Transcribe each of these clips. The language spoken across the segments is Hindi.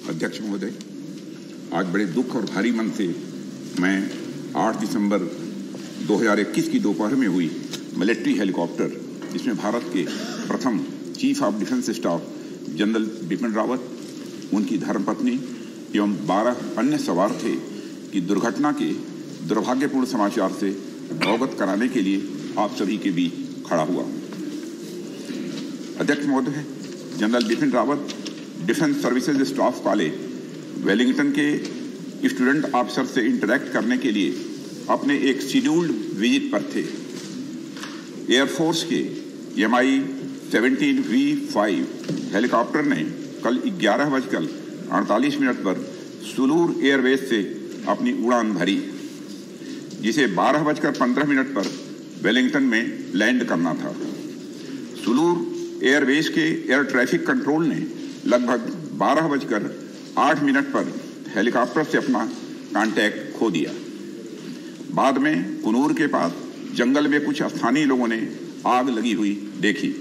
अध्यक्ष महोदय, आज बड़े दुख और भारी मन से मैं 8 दिसंबर 2021 की दोपहर में हुई मिलिट्री हेलीकॉप्टर, जिसमें भारत के प्रथम chief of defence staff general Bipin Rawat, उनकी धर्मपत्नी एवं 12 अन्य सवार थे, कि दुर्घटना के दुर्भाग्यपूर्ण समाचार से अवगत कराने के लिए आप सभी के बीच खड़ा हुआ। अध्यक्ष महोदय, general Bipin Rawat defence services staff college Wellington के स्टूडेंट ऑफिसर से इंटरैक्ट करने के लिए अपने एक शेड्यूल्ड विजिट पर थे। एयरफोर्स के MI-17V5 हेलीकॉप्टर ने कल 11:48 पर सुलूर एयरबेस से अपनी उड़ान भरी, जिसे 12:15 पर वेलिंगटन में लैंड करना था। सुलूर एयरबेस के एयर ट्रैफिक कंट्रोल ने लगभग 12:08 पर हेलीकॉप्टर से अपना कांटेक्ट खो दिया। बाद में कुनूर के पास जंगल में कुछ स्थानीय लोगों ने आग लगी हुई देखी।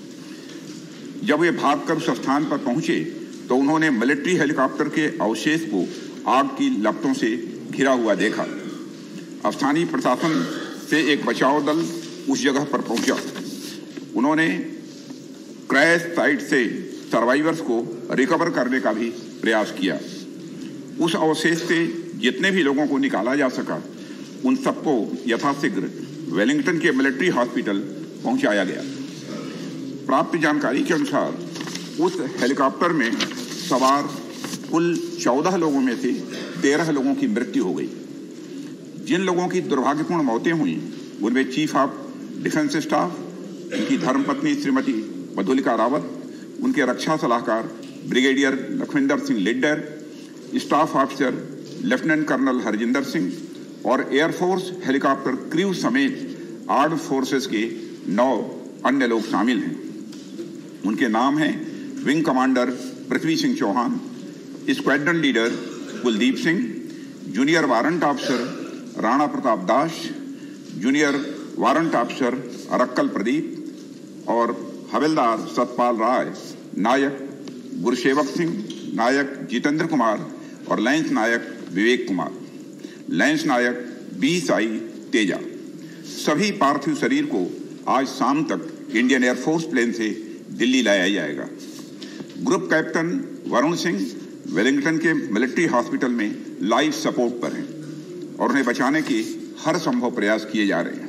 जब वे भागकर उस स्थान पर पहुंचे तो उन्होंने मिलिट्री हेलीकॉप्टर के अवशेष को आग की लपटों से घिरा हुआ देखा। स्थानीय प्रशासन से एक बचाव दल उस जगह पर पहुंचा। उन्होंने क्रैश साइट से सर्वाइवर्स को रिकवर करने का भी प्रयास किया। उस अवशेष से जितने भी लोगों को निकाला जा सका, उन सबको यथाशीघ्र वेलिंगटन के मिलिट्री हॉस्पिटल पहुंचाया गया। प्राप्त जानकारी के अनुसार उस हेलीकॉप्टर में सवार कुल 14 लोगों में से 13 लोगों की मृत्यु हो गई। जिन लोगों की दुर्भाग्यपूर्ण मौतें हुई उनमें चीफ ऑफ डिफेंस स्टाफ, उनकी धर्मपत्नी श्रीमती मधुलिका रावत, उनके रक्षा सलाहकार brigadier Lakhwinder Singh Lidder, staff officer lieutenant colonel Harjinder Singh और एयरफोर्स हेलीकॉप्टर क्रू समेत आर्म्ड फोर्सेस के 9 अन्य लोग शामिल हैं। उनके नाम हैं wing commander Prithvi Singh Chauhan, squadron leader Kuldeep Singh, junior warrant officer Rana Pratap Das, junior warrant officer Arakkal Pradeep और हवलदार सतपाल राय, नायक गुरसेवक सिंह, नायक जितेंद्र कुमार और lance Naik Vivek Kumar, lance Naik BSI Teja. सभी पार्थिव शरीर को आज शाम तक इंडियन एयरफोर्स प्लेन से दिल्ली लाया जाएगा। ग्रुप कैप्टन वरुण सिंह वेलिंगटन के मिलिट्री हॉस्पिटल में लाइफ सपोर्ट पर हैं और उन्हें बचाने के हर संभव प्रयास किए जा रहे हैं।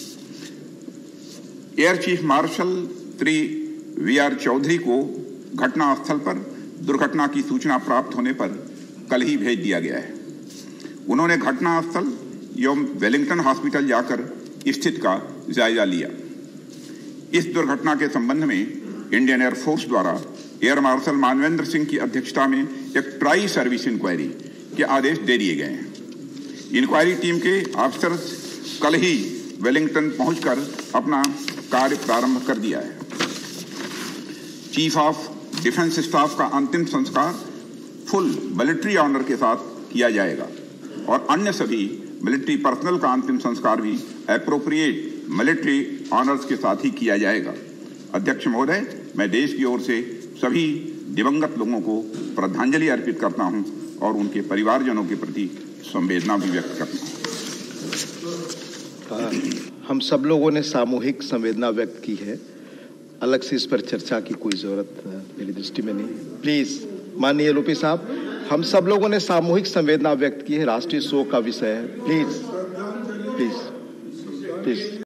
Air chief marshal Shri VR Chaudhari को घटनास्थल पर दुर्घटना की सूचना प्राप्त होने पर कल ही भेज दिया गया है। उन्होंने घटनास्थल एवं वेलिंगटन हॉस्पिटल जाकर स्थिति का जायजा लिया। इस दुर्घटना के संबंध में इंडियन एयरफोर्स द्वारा एयर मार्शल मानवेंद्र सिंह की अध्यक्षता में एक ट्राई सर्विस इंक्वायरी के आदेश दे दिए गए हैं। इंक्वायरी टीम के अफसर कल ही वेलिंगटन पहुंचकर अपना कार्य प्रारंभ कर दिया है। चीफ ऑफ डिफेंस स्टाफ का अंतिम संस्कार फुल मिलिट्री ऑनर के साथ किया जाएगा और अन्य सभी मिलिट्री पर्सनल का अंतिम संस्कार भी एप्रोप्रिएट मिलिट्री ऑनर्स के साथ ही किया जाएगा। अध्यक्ष महोदय, मैं देश की ओर से सभी दिवंगत लोगों को श्रद्धांजलि अर्पित करता हूं और उनके परिवारजनों के प्रति संवेदना भी व्यक्त करता हूं। हम सब लोगों ने सामूहिक संवेदना व्यक्त की है। अलग से इस पर चर्चा की कोई जरूरत मेरी दृष्टि में नहीं। प्लीज माननीय LOP साहब, हम सब लोगों ने सामूहिक संवेदना व्यक्त की है। राष्ट्रीय शोक का विषय है। Please please please.